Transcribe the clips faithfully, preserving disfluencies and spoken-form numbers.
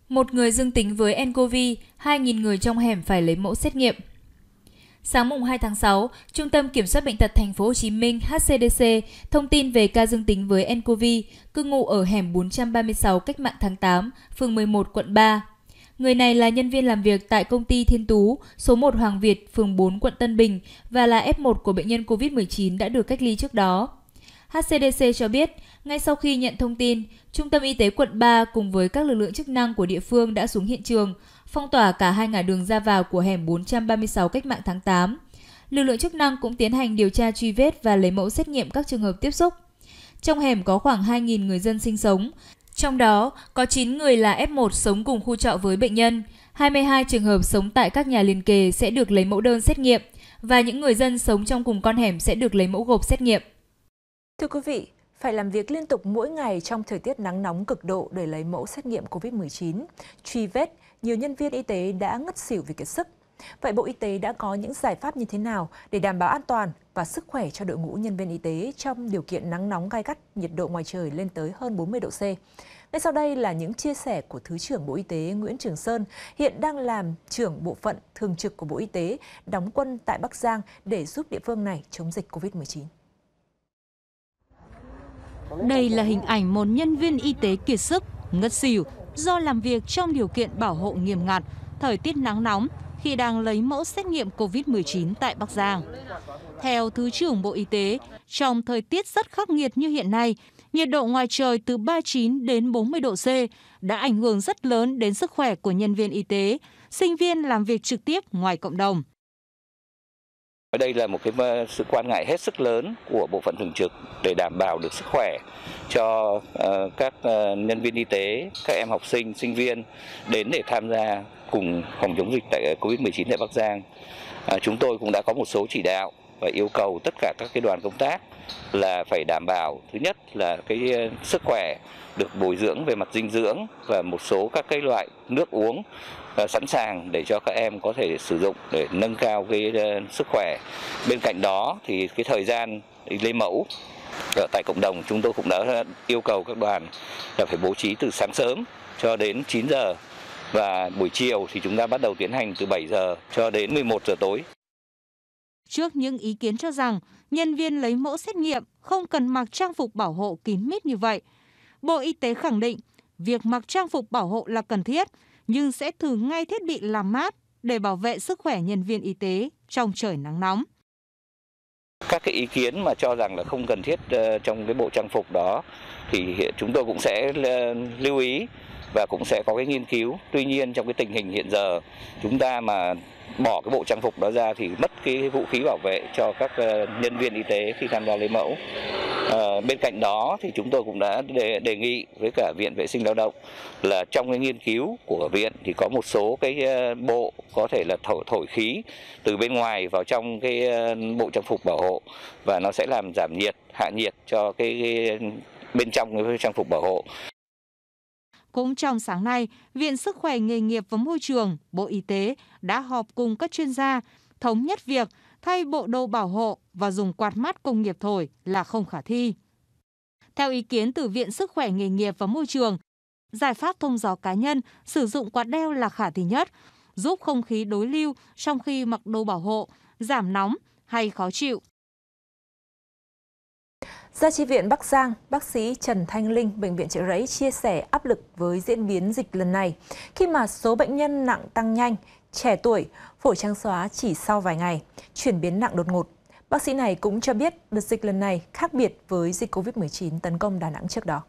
Một người dương tính với nCoV, hai nghìn người trong hẻm phải lấy mẫu xét nghiệm. Sáng mùng hai tháng sáu, Trung tâm Kiểm soát Bệnh tật Thành phố Hồ Chí Minh H C D C thông tin về ca dương tính với nCoV, cư ngụ ở hẻm bốn trăm ba mươi sáu Cách mạng tháng tám, phường mười một, quận ba. Người này là nhân viên làm việc tại công ty Thiên Tú, số một Hoàng Việt, phường bốn, quận Tân Bình và là F một của bệnh nhân Covid mười chín đã được cách ly trước đó. H C D C cho biết, ngay sau khi nhận thông tin, Trung tâm Y tế quận ba cùng với các lực lượng chức năng của địa phương đã xuống hiện trường, phong tỏa cả hai ngã đường ra vào của hẻm bốn trăm ba mươi sáu Cách mạng tháng tám. Lực lượng chức năng cũng tiến hành điều tra truy vết và lấy mẫu xét nghiệm các trường hợp tiếp xúc. Trong hẻm có khoảng hai nghìn người dân sinh sống, trong đó có chín người là F một sống cùng khu trọ với bệnh nhân, hai mươi hai trường hợp sống tại các nhà liền kề sẽ được lấy mẫu đơn xét nghiệm và những người dân sống trong cùng con hẻm sẽ được lấy mẫu gộp xét nghiệm. Thưa quý vị, phải làm việc liên tục mỗi ngày trong thời tiết nắng nóng cực độ để lấy mẫu xét nghiệm Covid mười chín, truy vết, nhiều nhân viên y tế đã ngất xỉu vì kiệt sức. Vậy Bộ Y tế đã có những giải pháp như thế nào để đảm bảo an toàn và sức khỏe cho đội ngũ nhân viên y tế trong điều kiện nắng nóng gay gắt, nhiệt độ ngoài trời lên tới hơn bốn mươi độ C? Ngay sau đây là những chia sẻ của Thứ trưởng Bộ Y tế Nguyễn Trường Sơn, hiện đang làm trưởng bộ phận thường trực của Bộ Y tế, đóng quân tại Bắc Giang để giúp địa phương này chống dịch Covid mười chín. Đây là hình ảnh một nhân viên y tế kiệt sức, ngất xỉu do làm việc trong điều kiện bảo hộ nghiêm ngặt, thời tiết nắng nóng khi đang lấy mẫu xét nghiệm Covid mười chín tại Bắc Giang. Theo Thứ trưởng Bộ Y tế, trong thời tiết rất khắc nghiệt như hiện nay, nhiệt độ ngoài trời từ ba mươi chín đến bốn mươi độ C đã ảnh hưởng rất lớn đến sức khỏe của nhân viên y tế, sinh viên làm việc trực tiếp ngoài cộng đồng. Đây là một cái sự quan ngại hết sức lớn của bộ phận thường trực để đảm bảo được sức khỏe cho uh, các uh, nhân viên y tế, các em học sinh, sinh viên đến để tham gia cùng phòng chống dịch tại Covid mười chín tại Bắc Giang. Uh, chúng tôi cũng đã có một số chỉ đạo và yêu cầu tất cả các cái đoàn công tác là phải đảm bảo, thứ nhất là cái sức khỏe, được bồi dưỡng về mặt dinh dưỡng và một số các cái loại nước uống sẵn sàng để cho các em có thể sử dụng để nâng cao cái sức khỏe. Bên cạnh đó thì cái thời gian lấy mẫu ở tại cộng đồng chúng tôi cũng đã yêu cầu các đoàn là phải bố trí từ sáng sớm cho đến chín giờ và buổi chiều thì chúng ta bắt đầu tiến hành từ bảy giờ cho đến mười một giờ tối. Trước những ý kiến cho rằng nhân viên lấy mẫu xét nghiệm không cần mặc trang phục bảo hộ kín mít như vậy, Bộ Y tế khẳng định việc mặc trang phục bảo hộ là cần thiết, nhưng sẽ thử ngay thiết bị làm mát để bảo vệ sức khỏe nhân viên y tế trong trời nắng nóng. Các cái ý kiến mà cho rằng là không cần thiết trong cái bộ trang phục đó thì chúng tôi cũng sẽ lưu ý và cũng sẽ có cái nghiên cứu. Tuy nhiên trong cái tình hình hiện giờ chúng ta mà bỏ cái bộ trang phục đó ra thì mất cái vũ khí bảo vệ cho các nhân viên y tế khi tham gia lấy mẫu. À, bên cạnh đó thì chúng tôi cũng đã đề, đề nghị với cả Viện Vệ sinh Lao động là trong cái nghiên cứu của viện thì có một số cái bộ có thể là thổi, thổi khí từ bên ngoài vào trong cái bộ trang phục bảo hộ và nó sẽ làm giảm nhiệt, hạ nhiệt cho cái, cái bên trong cái trang phục bảo hộ. Cũng trong sáng nay, Viện Sức khỏe Nghề nghiệp và Môi trường, Bộ Y tế đã họp cùng các chuyên gia, thống nhất việc thay bộ đồ bảo hộ và dùng quạt mát công nghiệp thổi là không khả thi. Theo ý kiến từ Viện Sức khỏe Nghề nghiệp và Môi trường, giải pháp thông gió cá nhân sử dụng quạt đeo là khả thi nhất, giúp không khí đối lưu trong khi mặc đồ bảo hộ, giảm nóng hay khó chịu. Ra chi viện Bắc Giang, bác sĩ Trần Thanh Linh, Bệnh viện Chợ Rẫy chia sẻ áp lực với diễn biến dịch lần này khi mà số bệnh nhân nặng tăng nhanh, trẻ tuổi, phổi trắng xóa chỉ sau vài ngày, chuyển biến nặng đột ngột. Bác sĩ này cũng cho biết đợt dịch lần này khác biệt với dịch Covid mười chín tấn công Đà Nẵng trước đó.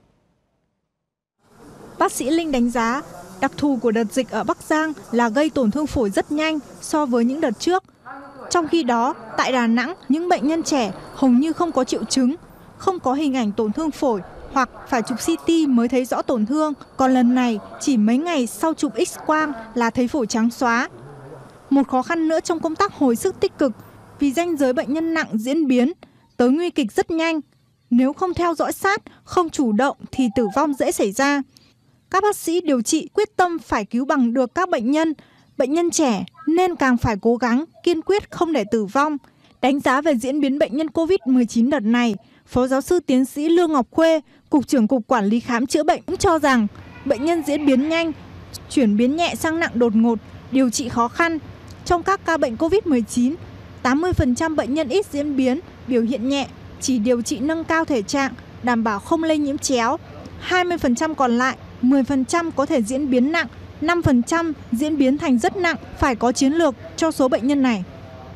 Bác sĩ Linh đánh giá, đặc thù của đợt dịch ở Bắc Giang là gây tổn thương phổi rất nhanh so với những đợt trước. Trong khi đó, tại Đà Nẵng, những bệnh nhân trẻ hầu như không có triệu chứng, không có hình ảnh tổn thương phổi hoặc phải chụp xê tê mới thấy rõ tổn thương. Còn lần này, chỉ mấy ngày sau chụp X-quang là thấy phổi trắng xóa. Một khó khăn nữa trong công tác hồi sức tích cực vì ranh giới bệnh nhân nặng diễn biến, tới nguy kịch rất nhanh. Nếu không theo dõi sát, không chủ động thì tử vong dễ xảy ra. Các bác sĩ điều trị quyết tâm phải cứu bằng được các bệnh nhân. Bệnh nhân trẻ nên càng phải cố gắng, kiên quyết không để tử vong. Đánh giá về diễn biến bệnh nhân Covid mười chín đợt này, Phó giáo sư tiến sĩ Lương Ngọc Khuê, Cục trưởng Cục Quản lý Khám chữa bệnh cũng cho rằng bệnh nhân diễn biến nhanh, chuyển biến nhẹ sang nặng đột ngột, điều trị khó khăn. Trong các ca bệnh Covid mười chín, tám mươi phần trăm bệnh nhân ít diễn biến, biểu hiện nhẹ, chỉ điều trị nâng cao thể trạng, đảm bảo không lây nhiễm chéo. hai mươi phần trăm còn lại, mười phần trăm có thể diễn biến nặng, năm phần trăm diễn biến thành rất nặng, phải có chiến lược cho số bệnh nhân này.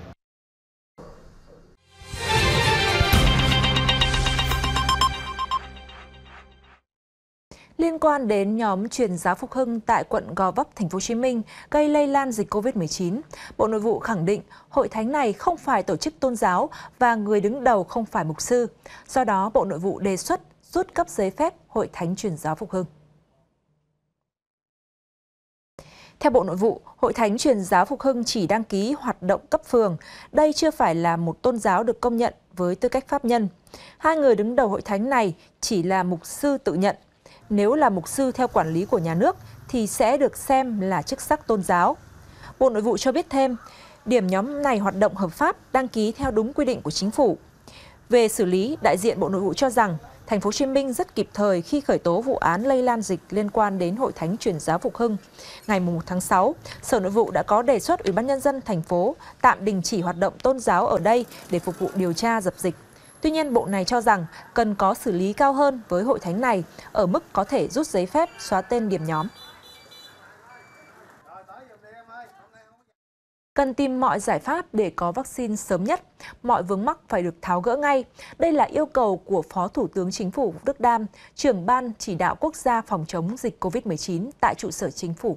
Liên quan đến nhóm truyền giáo Phục Hưng tại quận Gò Vấp, thành phố Hồ Chí Minh gây lây lan dịch Covid mười chín, Bộ Nội vụ khẳng định hội thánh này không phải tổ chức tôn giáo và người đứng đầu không phải mục sư. Do đó, Bộ Nội vụ đề xuất rút cấp giấy phép Hội thánh truyền giáo Phục Hưng. Theo Bộ Nội vụ, Hội thánh truyền giáo Phục Hưng chỉ đăng ký hoạt động cấp phường. Đây chưa phải là một tôn giáo được công nhận với tư cách pháp nhân. Hai người đứng đầu hội thánh này chỉ là mục sư tự nhận. Nếu là mục sư theo quản lý của nhà nước thì sẽ được xem là chức sắc tôn giáo. Bộ Nội vụ cho biết thêm, điểm nhóm này hoạt động hợp pháp, đăng ký theo đúng quy định của chính phủ. Về xử lý, đại diện Bộ Nội vụ cho rằng thành phố Hồ Chí Minh rất kịp thời khi khởi tố vụ án lây lan dịch liên quan đến Hội thánh truyền giáo Phục Hưng. Ngày mùng một tháng sáu, Sở Nội vụ đã có đề xuất Ủy ban nhân dân thành phố tạm đình chỉ hoạt động tôn giáo ở đây để phục vụ điều tra dập dịch. Tuy nhiên, Bộ này cho rằng cần có xử lý cao hơn với hội thánh này ở mức có thể rút giấy phép, xóa tên điểm nhóm. Cần tìm mọi giải pháp để có vaccine sớm nhất, mọi vướng mắc phải được tháo gỡ ngay. Đây là yêu cầu của Phó Thủ tướng Chính phủ Vũ Đức Đam, trưởng Ban Chỉ đạo Quốc gia phòng chống dịch Covid mười chín tại trụ sở Chính phủ.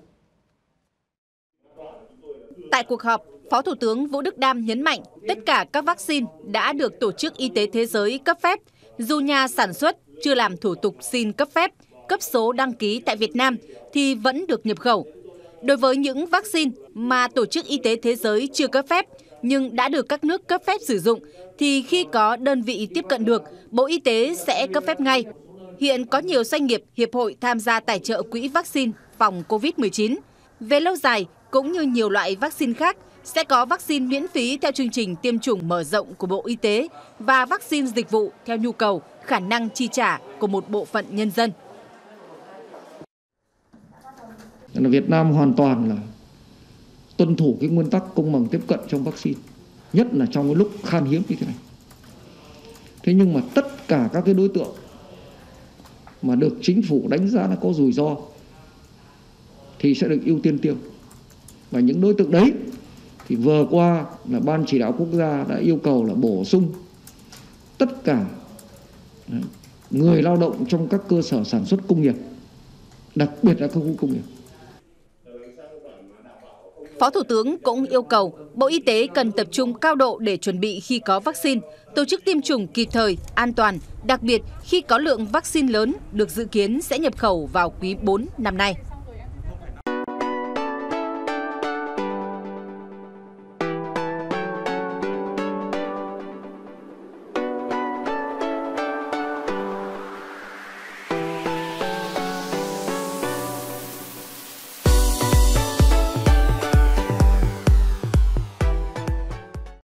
Tại cuộc họp, Phó Thủ tướng Vũ Đức Đam nhấn mạnh tất cả các vaccine đã được Tổ chức Y tế Thế giới cấp phép, dù nhà sản xuất chưa làm thủ tục xin cấp phép, cấp số đăng ký tại Việt Nam thì vẫn được nhập khẩu. Đối với những vaccine mà Tổ chức Y tế Thế giới chưa cấp phép nhưng đã được các nước cấp phép sử dụng thì khi có đơn vị tiếp cận được, Bộ Y tế sẽ cấp phép ngay. Hiện có nhiều doanh nghiệp, hiệp hội tham gia tài trợ quỹ vaccine phòng Covid mười chín. Về lâu dài, cũng như nhiều loại vaccine khác, sẽ có vaccine miễn phí theo chương trình tiêm chủng mở rộng của Bộ Y tế và vaccine dịch vụ theo nhu cầu, khả năng chi trả của một bộ phận nhân dân. Việt Nam hoàn toàn là tuân thủ cái nguyên tắc công bằng tiếp cận trong vaccine, nhất là trong cái lúc khan hiếm như thế này. Thế nhưng mà tất cả các cái đối tượng mà được chính phủ đánh giá là có rủi ro thì sẽ được ưu tiên tiêm. Và những đối tượng đấy thì vừa qua là Ban Chỉ đạo Quốc gia đã yêu cầu là bổ sung tất cả người lao động trong các cơ sở sản xuất công nghiệp, đặc biệt là các khu công nghiệp. Phó Thủ tướng cũng yêu cầu Bộ Y tế cần tập trung cao độ để chuẩn bị khi có vaccine, tổ chức tiêm chủng kịp thời, an toàn, đặc biệt khi có lượng vaccine lớn được dự kiến sẽ nhập khẩu vào quý bốn năm nay.